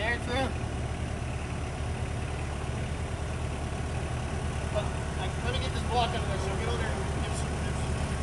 there, true. But let me get this block under there, so get over there and give some tips.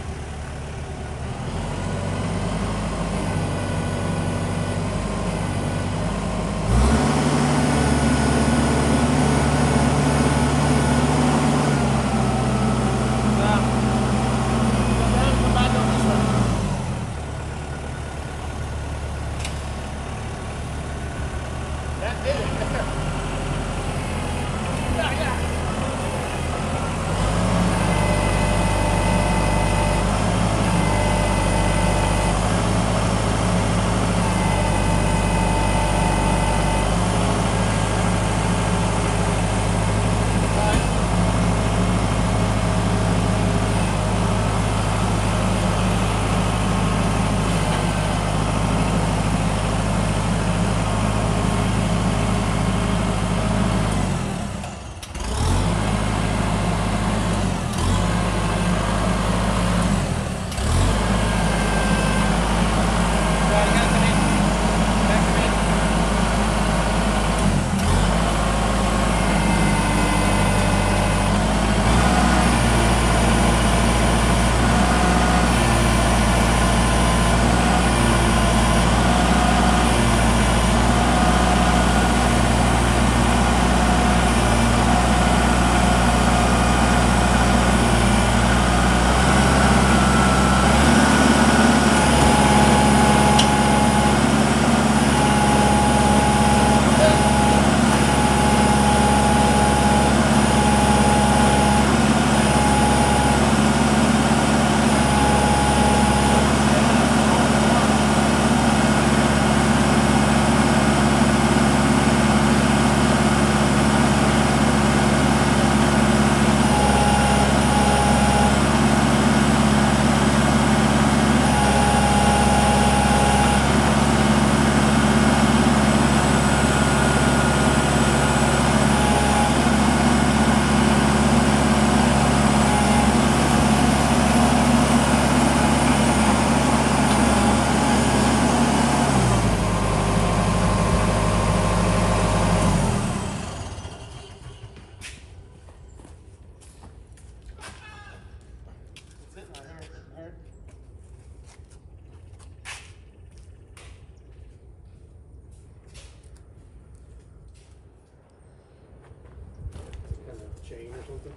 Chain or something.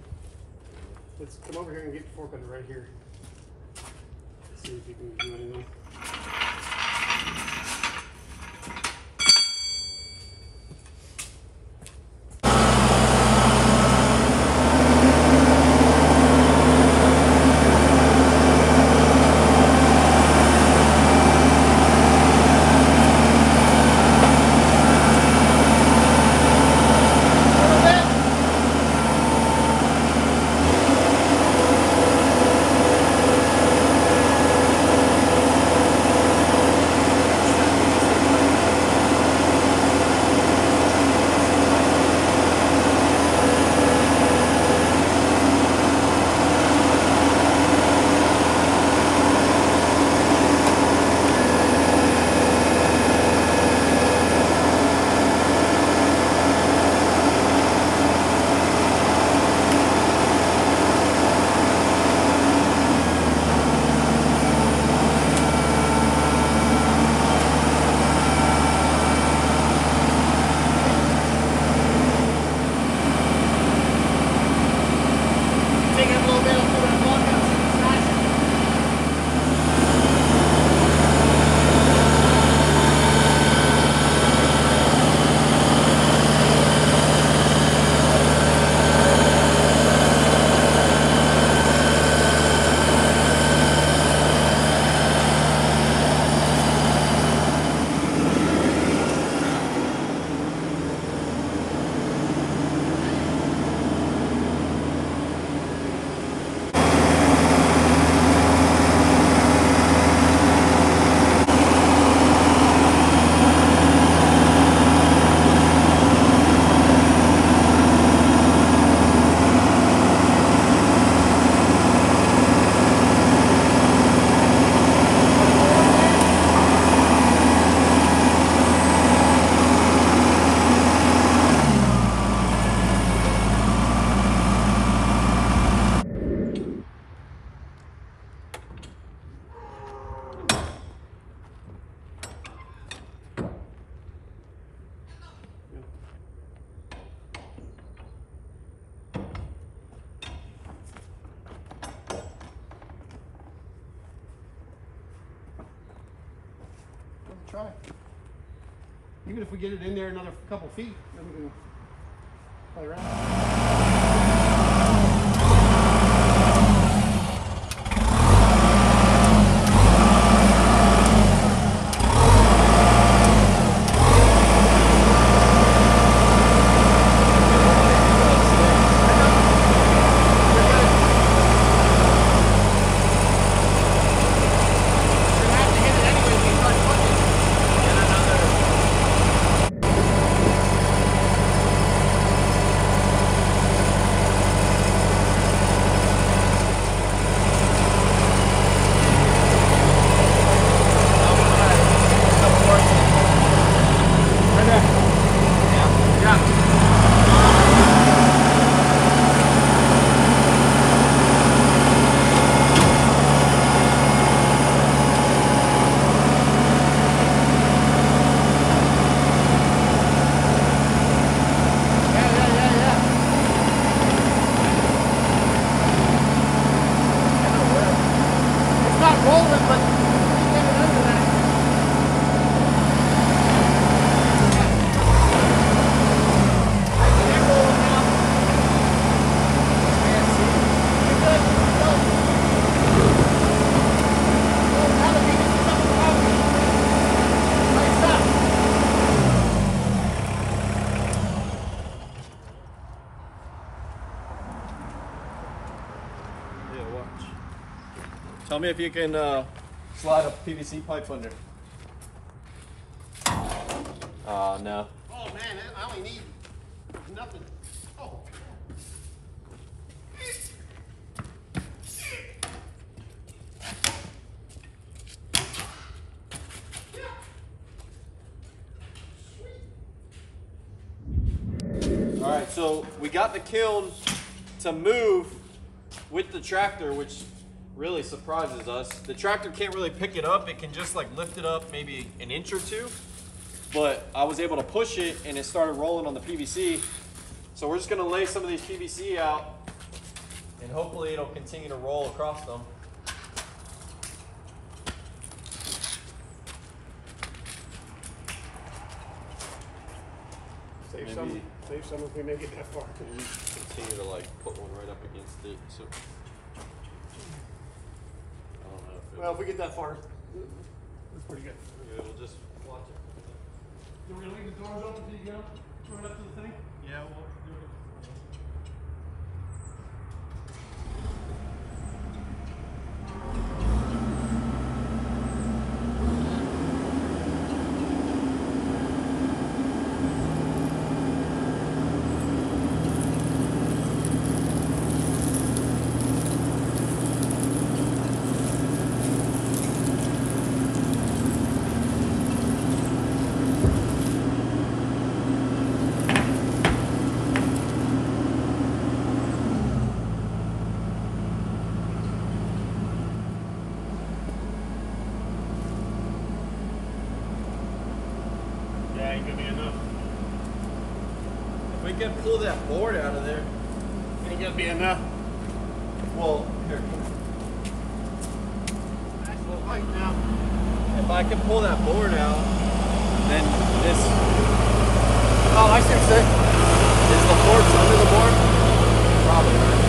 Let's come over here and get the fork under right here. See if you can do anything. try. Even if we get it in there another couple feet, then we can play around. Tell me if you can slide a PVC pipe under. No. Oh man, I only need nothing. Oh. All right, so we got the kiln to move with the tractor, which really surprises us. The tractor can't really pick it up. It can just like lift it up maybe an inch or two, but I was able to push it and it started rolling on the PVC. So we're just gonna lay some of these PVC out and hopefully it'll continue to roll across them. Save some if we make it that far. Continue to like put one right up against it. So I don't know if well, if we get that far, that's pretty good. yeah, we'll just watch it. So we're gonna leave the doors open until you go right up to the thing? Yeah, we'll do it. Yeah, ain't gonna be enough. If we can pull that board out of there. Ain't gonna be enough. Well, here. Nice little height now. If I can pull that board out, then this Oh, I see what you're saying. is the forks under the board. Probably right.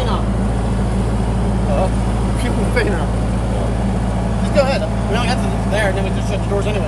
paint on. Keep the paint on. Just go ahead. We only have to there, and then we just shut the doors anyway.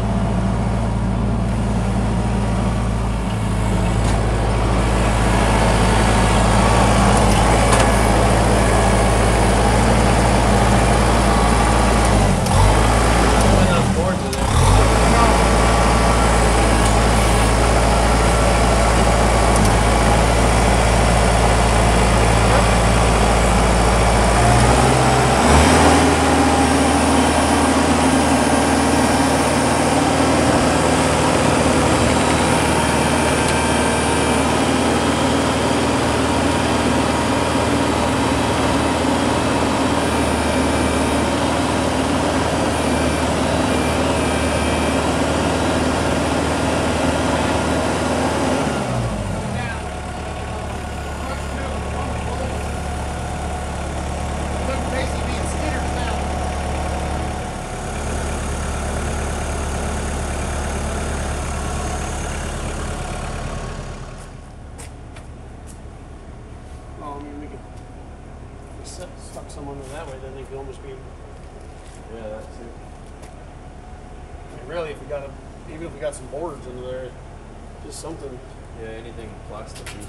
Stuck someone that way, then they could almost be. Yeah, that too. I mean, really, if we got even if we got some boards under there, just something. Yeah, anything plasticky.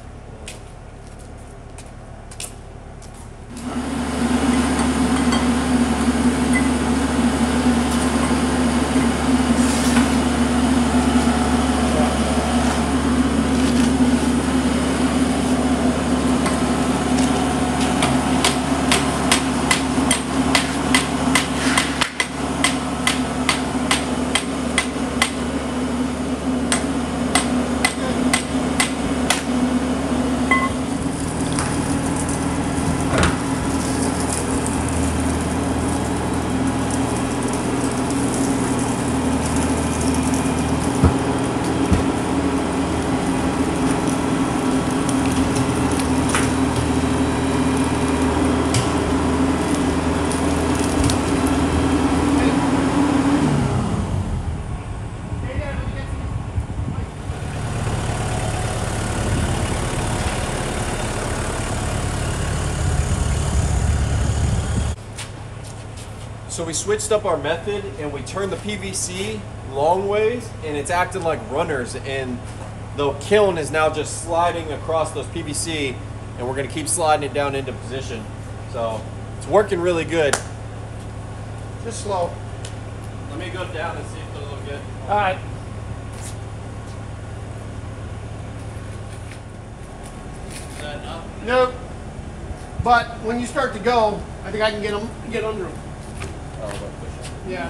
So we switched up our method and we turned the PVC long ways and it's acting like runners, and the kiln is now just sliding across those PVC, and we're gonna keep sliding it down into position. So it's working really good. Just slow. Let me go down and see if it'll look good. All right. Is that enough? Nope. But when you start to go, I think I can get under them. Oh, I'll push it. Yeah.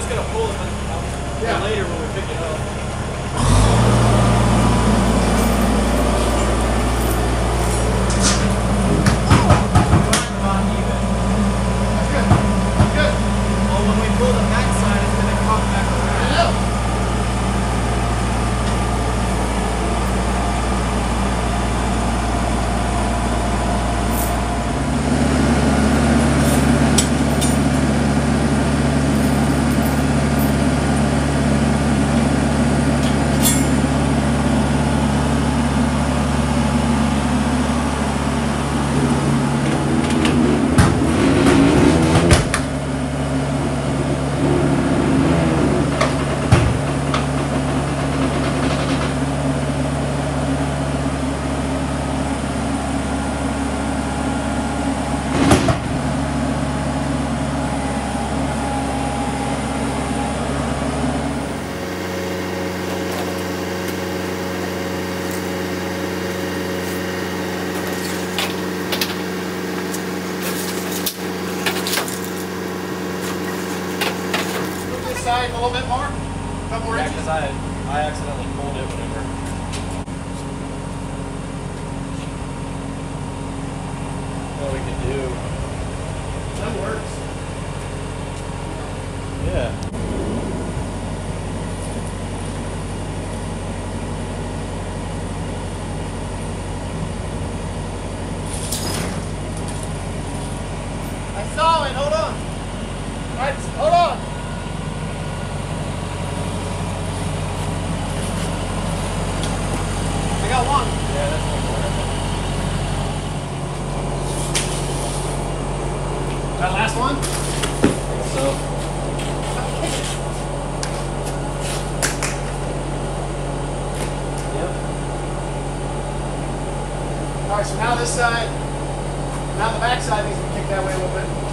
gonna pull it for Yeah. later when we pick it up. Not even. That's good. Good. Well, when we pull the backside, it's gonna come back around. Yeah. Side a little bit more? A couple more Yeah, inches? because I accidentally pulled it whenever. What we can do. That works. Yeah. I saw it. Hold on. All right, hold on. I got one. Yeah, that's one more. That last one? So, yep. All right, so now this side, now the back side needs to be kicked that way a little bit.